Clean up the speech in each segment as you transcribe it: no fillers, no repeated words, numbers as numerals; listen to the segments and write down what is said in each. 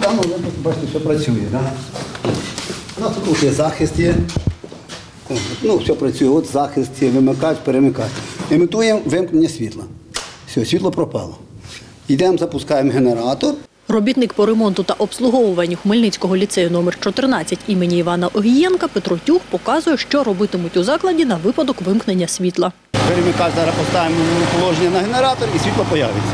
даному випадку, бачите, що працює. Да? У нас тут є захист є. Ну, все працює, от захист є, вимикач, перемикач. Імітуємо вимкнення світла. Все, світло пропало. Йдемо, запускаємо генератор. Робітник по ремонту та обслуговуванню Хмельницького ліцею номер 14 імені Івана Огієнка Петро Тюх показує, що робитимуть у закладі на випадок вимкнення світла. Перемикач зараз поставимо в положення на генератор і світло з'явиться.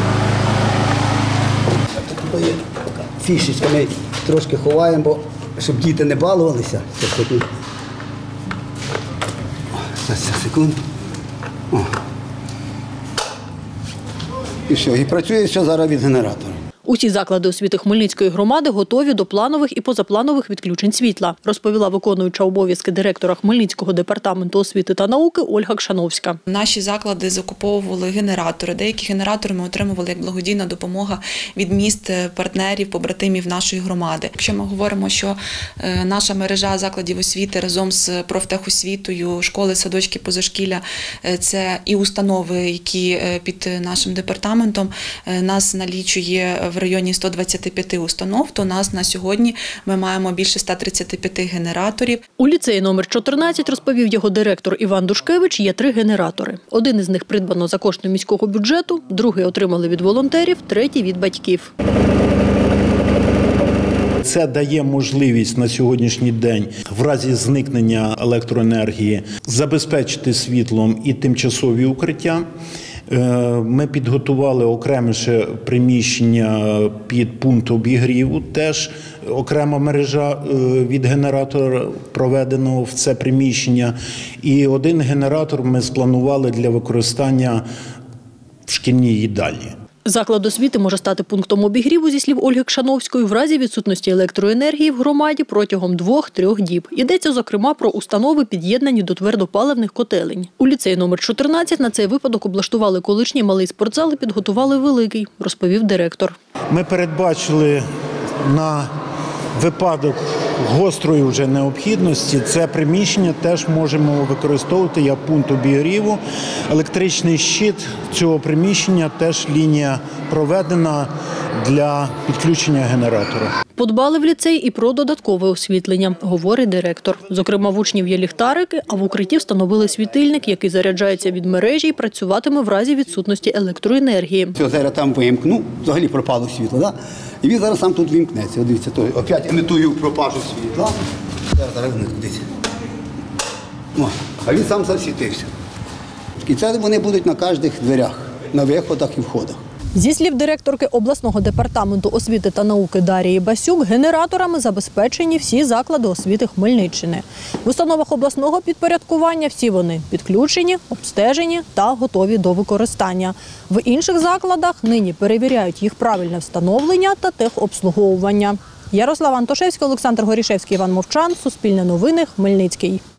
Тут є така фішечка, ми трошки ховаємо, бо щоб діти не балувалися. Секунду. І все, і працює ще зараз від генератора. Усі заклади освіти Хмельницької громади готові до планових і позапланових відключень світла, розповіла виконуюча обов'язки директора Хмельницького департаменту освіти та науки Ольга Кшановська. Наші заклади закуповували генератори. Деякі генератори ми отримували як благодійна допомога від міст, партнерів, побратимів нашої громади. Якщо ми говоримо, що наша мережа закладів освіти разом з профтехосвітою, школи, садочки, позашкілля – це і установи, які під нашим департаментом, нас налічує в районі 125 установ, то нас на сьогодні ми маємо більше 135 генераторів. У ліцеї номер 14, розповів його директор Іван Душкевич, є 3 генератори. Один із них придбано за кошти міського бюджету, другий отримали від волонтерів, третій – від батьків. Це дає можливість на сьогоднішній день в разі зникнення електроенергії забезпечити світлом і тимчасові укриття. Ми підготували окреме ще приміщення під пункт обігріву, теж окрема мережа від генератора проведено в це приміщення. І один генератор ми спланували для використання в шкільній їдальні. Заклад освіти може стати пунктом обігріву, зі слів Ольги Кшановської, в разі відсутності електроенергії в громаді протягом 2-3 діб. Йдеться, зокрема, про установи, під'єднані до твердопаливних котелень. У ліцеї номер 14 на цей випадок облаштували колишній малий спортзал і підготували великий, розповів директор. Ми передбачили на випадок гострої вже необхідності це приміщення теж можемо використовувати як пункт обігріву. Електричний щит цього приміщення теж лінія проведена для підключення генератора. Подбали в ліцеї і про додаткове освітлення, говорить директор. Зокрема, в учнів є ліхтарики, а в укритті встановили світильник, який заряджається від мережі і працюватиме в разі відсутності електроенергії. Все, зараз там вимкну, взагалі пропало світло, да? І він зараз сам тут вимкнеться. Дивіться, опять імітую пропажу світла. Зараз дивіться. А він сам засвітився. І це вони будуть на кожних дверях, на виходах і входах. Зі слів директорки обласного департаменту освіти та науки Дарії Басюк, генераторами забезпечені всі заклади освіти Хмельниччини. В установах обласного підпорядкування всі вони підключені, обстежені та готові до використання. В інших закладах нині перевіряють їх правильне встановлення та техобслуговування. Ярослава Антошевська, Олександр Горішевський, Іван Мовчан, Суспільне новини, Хмельницький.